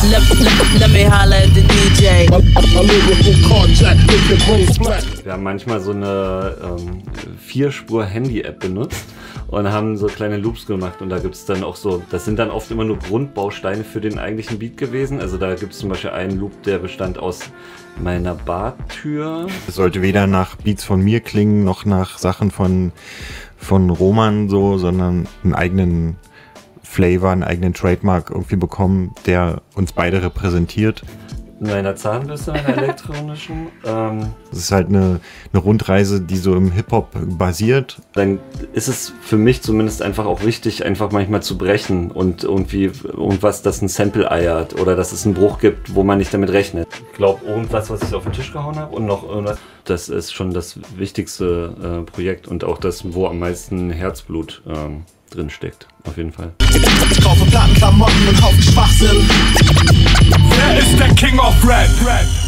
Let me holler at the DJ. Wir haben manchmal so eine 4-Spur-Handy-App benutzt und haben so kleine Loops gemacht und da gibt es dann auch so, das sind dann oft immer nur Grundbausteine für den eigentlichen Beat gewesen. Also da gibt es zum Beispiel einen Loop, der bestand aus meiner Badtür. Es sollte weder nach Beats von mir klingen, noch nach Sachen von Roman so, sondern einen eigenen Flavor, einen eigenen Trademark irgendwie bekommen, der uns beide repräsentiert. Meiner Zahnbürste, meiner elektronischen. Das ist halt eine Rundreise, die so im Hip-Hop basiert. Dann ist es für mich zumindest einfach auch wichtig, einfach manchmal zu brechen und irgendwie irgendwas, das ein Sample eiert oder dass es einen Bruch gibt, wo man nicht damit rechnet. Ich glaube, irgendwas, was ich auf den Tisch gehauen habe und noch irgendwas, das ist schon das wichtigste Projekt und auch das, wo am meisten Herzblut drin steckt, auf jeden Fall. Ich kaufe Plattenklamotten und Haufen Schwachsinn. Wer ist der King of Rap?